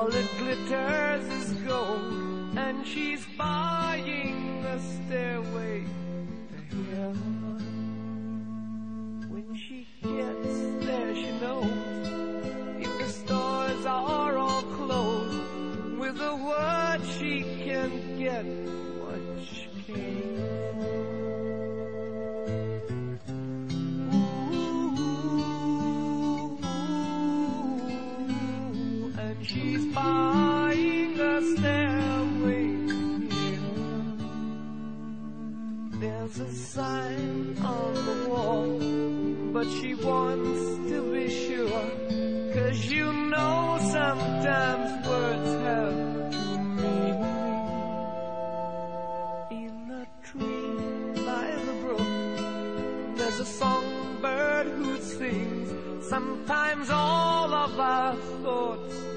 all that glitters is gold, and she's buying a stairway to heaven. When she gets there, she knows if the stores are all closed, with a word she can get what she came for. She's buying a stairway here. There's a sign on the wall, but she wants to be sure, 'cause you know sometimes words have two meanings. In a tree by the brook, there's a songbird who sings. Sometimes all of our thoughts